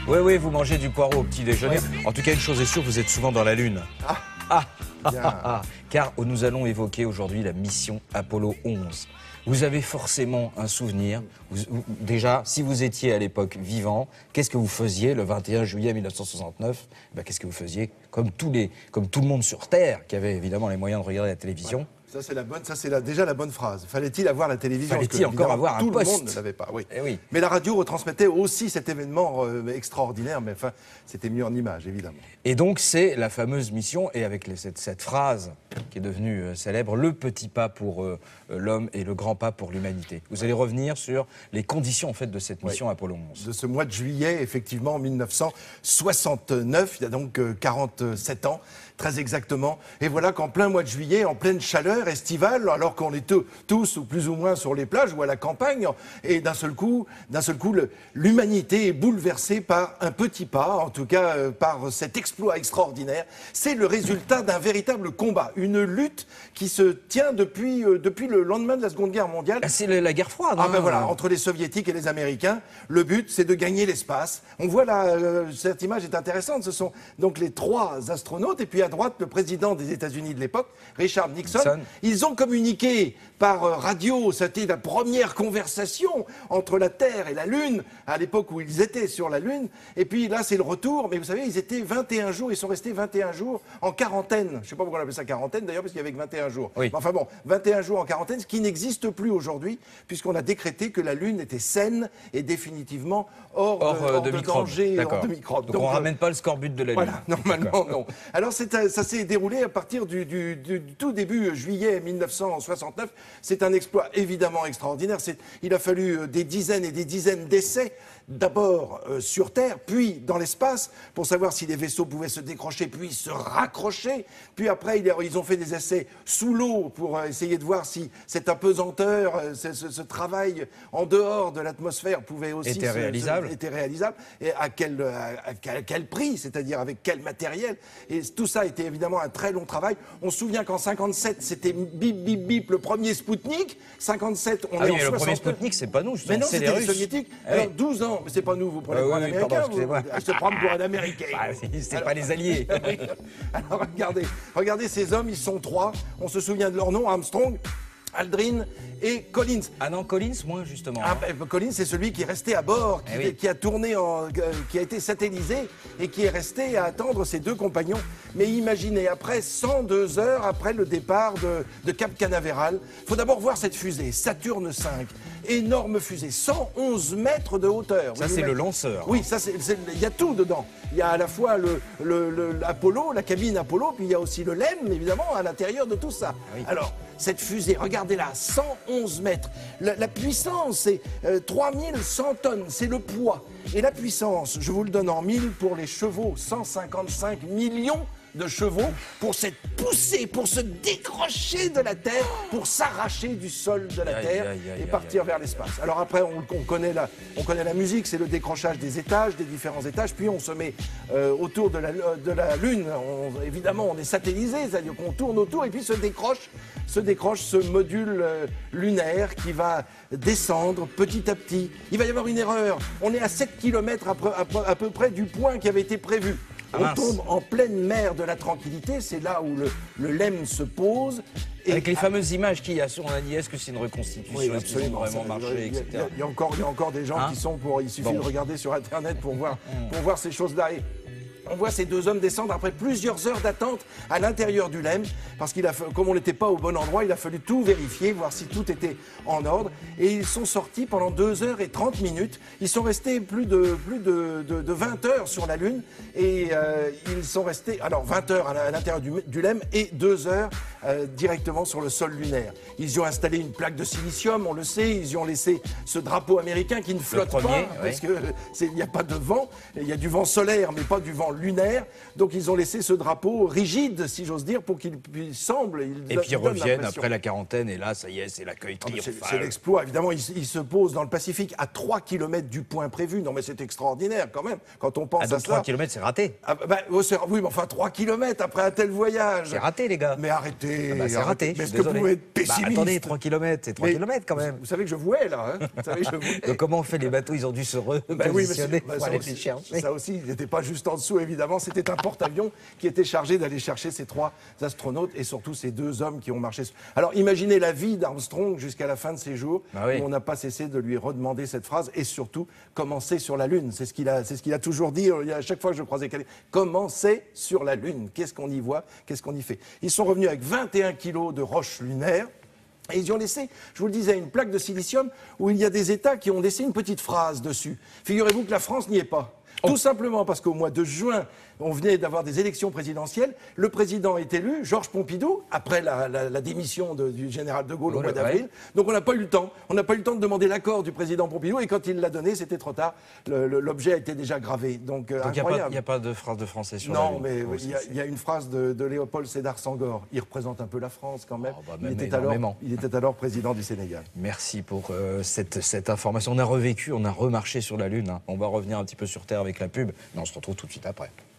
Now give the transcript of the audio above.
Oui, oui, vous mangez du poireau au petit déjeuner. En tout cas, une chose est sûre, vous êtes souvent dans la Lune. Car nous allons évoquer aujourd'hui la mission Apollo 11. Vous avez forcément un souvenir. Déjà, si vous étiez à l'époque vivant, qu'est-ce que vous faisiez le 21 juillet 1969 ? Qu'est-ce que vous faisiez comme tout le monde sur Terre, qui avait évidemment les moyens de regarder la télévision. Ça, c'est déjà la bonne phrase. Fallait-il avoir la télévision ? Fallait-il encore avoir un poste ? Tout le monde ne l'avait pas, oui. Oui. Mais la radio retransmettait aussi cet événement extraordinaire, mais enfin, c'était mieux en images, évidemment. Et donc, c'est la fameuse mission, et avec cette phrase qui est devenue célèbre, le petit pas pour l'homme et le grand pas pour l'humanité. Vous allez revenir sur les conditions, en fait, de cette mission Apollo 11. De ce mois de juillet, effectivement, 1969, il y a donc 47 ans, très exactement. Et voilà qu'en plein mois de juillet, en pleine chaleur estivale, alors qu'on est tous ou plus ou moins sur les plages ou à la campagne, et d'un seul coup, l'humanité est bouleversée par un petit pas, en tout cas par cet exploit extraordinaire. C'est le résultat d'un véritable combat, une lutte qui se tient depuis le lendemain de la Seconde Guerre mondiale. C'est la guerre froide. Voilà, entre les Soviétiques et les Américains. Le but, c'est de gagner l'espace. On voit là, cette image est intéressante. Ce sont donc les 3 astronautes, et puis à droite, le président des États-Unis de l'époque, Richard Nixon. Ils ont communiqué par radio. C'était la première conversation entre la Terre et la Lune, à l'époque où ils étaient sur la Lune. Et puis là, c'est le retour. Mais vous savez, ils étaient 21 jours, ils sont restés 21 jours en quarantaine. Je ne sais pas pourquoi on appelle ça quarantaine, d'ailleurs, parce qu'il y avait que 21 jours. Oui. Enfin bon, 21 jours en quarantaine, ce qui n'existe plus aujourd'hui, puisqu'on a décrété que la Lune était saine et définitivement hors de danger, hors de microbes. Donc on ne ramène pas le scorbut de la Lune. Voilà, normalement non. Alors ça s'est déroulé à partir du tout début juillet 1969. C'est un exploit évidemment extraordinaire. Il a fallu des dizaines et des dizaines d'essais, d'abord sur Terre, puis dans l'espace, pour savoir si les vaisseaux pouvaient se décrocher, puis se raccrocher. Puis après, ils ont fait des essais sous l'eau pour essayer de voir si cette apesanteur, ce travail en dehors de l'atmosphère pouvait aussi était réalisable. Et à quel prix, c'est-à-dire avec quel matériel. Et tout ça a été évidemment un très long travail. On se souvient qu'en 57, c'était bip bip bip le premier Spoutnik. 57, on est en 69. Le premier Spoutnik, c'est pas nous, mais non, c'est c'était les Russes. Soviétiques. Alors 12 ans, mais c'est pas nous, vous prenez pour un Américain. Je te prends pour un Américain. C'est pas les Alliés. Alors regardez ces hommes, ils sont 3. On se souvient de leur nom, Armstrong, Aldrin et Collins. Ah non, Collins, moins justement. Collins, c'est celui qui est resté à bord, qui a tourné, qui a été satellisé et qui est resté à attendre ses 2 compagnons. Mais imaginez, après 102 heures après le départ de Cap Canaveral, il faut d'abord voir cette fusée, Saturne V. Énorme fusée, 111 mètres de hauteur. Ça, c'est le lanceur. Oui, il y a tout dedans. Il y a à la fois l'Apollo, la cabine Apollo, puis il y a aussi le LEM, évidemment, à l'intérieur de tout ça. Oui. Alors, cette fusée, regardez-la, 111 mètres. La puissance, c'est 3100 tonnes, c'est le poids. Et la puissance, je vous le donne en 1000 pour les chevaux, 155 millions de chevaux pour cette poussée, pour se décrocher de la Terre, pour s'arracher du sol de la Terre et partir vers l'espace. Alors après, on connaît la musique, c'est le décrochage des étages, des différents étages, puis on se met autour de la Lune. Évidemment, on est satellisé, c'est-à-dire qu'on tourne autour et puis se décroche ce module lunaire qui va descendre petit à petit. Il va y avoir une erreur. On est à 7 km à peu près du point qui avait été prévu. On tombe en pleine mer de la tranquillité, c'est là où le LEM se pose. Avec les fameuses images qu'il y a, on a dit est-ce que c'est une reconstitution, oui, est-ce qu'ils ont vraiment marché, etc. Il y a encore des gens qui sont pour. Il suffit de regarder sur Internet pour voir ces choses-là. Et on voit ces 2 hommes descendre après plusieurs heures d'attente à l'intérieur du LEM, parce comme on n'était pas au bon endroit, il a fallu tout vérifier, voir si tout était en ordre. Et ils sont sortis pendant 2 heures et 30 minutes. Ils sont restés plus de 20 heures sur la Lune. Et ils sont restés, alors 20 heures à l'intérieur du LEM et 2 heures directement sur le sol lunaire. Ils y ont installé une plaque de silicium, on le sait. Ils y ont laissé ce drapeau américain qui ne flotte pas, parce qu'il n'y a pas de vent. Il y a du vent solaire, mais pas du vent lunaire. Donc ils ont laissé ce drapeau rigide, si j'ose dire, pour qu'il semble. Et puis ils reviennent après la quarantaine, et là, ça y est, c'est l'accueil triomphal. C'est l'exploit, évidemment. Ils se posent dans le Pacifique à 3 km du point prévu. Non, mais c'est extraordinaire quand même, quand on pense à donc cela. 3 km, c'est raté. Oui, mais enfin 3 km après un tel voyage. C'est raté, les gars. Mais arrêtez. C'est raté. Mais est-ce que vous pouvez être pessimiste? Attendez, 3 km, c'est 3 km quand même. Vous savez que je vouais, là. Hein, vous savez que je vouais. Donc comment on fait les bateaux? Ils ont dû se repositionner pour aller les chercher. Ça aussi, il n'était pas juste en dessous, évidemment. C'était un porte-avions qui était chargé d'aller chercher ces 3 astronautes et surtout ces 2 hommes qui ont marché. Alors imaginez la vie d'Armstrong jusqu'à la fin de ses jours, où on n'a pas cessé de lui redemander cette phrase et surtout commencer sur la Lune. C'est ce qu'il a toujours dit. À chaque fois que je croisais quelqu'un, commencer sur la Lune. Qu'est-ce qu'on y voit? Qu'est-ce qu'on y fait? Ils sont revenus avec 21 kilos de roches lunaires. Et ils y ont laissé, je vous le disais, une plaque de silicium où il y a des États qui ont laissé une petite phrase dessus. Figurez-vous que la France n'y est pas. Tout simplement parce qu'au mois de juin, on venait d'avoir des élections présidentielles. Le président est élu, Georges Pompidou, après la démission du général de Gaulle au mois d'avril. Donc on n'a pas eu le temps. On n'a pas eu le temps de demander l'accord du président Pompidou. Et quand il l'a donné, c'était trop tard. L'objet a été déjà gravé. Donc incroyable. Il n'y a pas de phrase de français sur la Lune. Non, mais il y a une phrase de Léopold Sédar Senghor. Il représente un peu la France quand même. Il était alors président du Sénégal. Merci pour cette information. On a revécu, on a remarché sur la Lune. Hein. On va revenir un petit peu sur Terre avec la pub. Mais on se retrouve tout de suite après.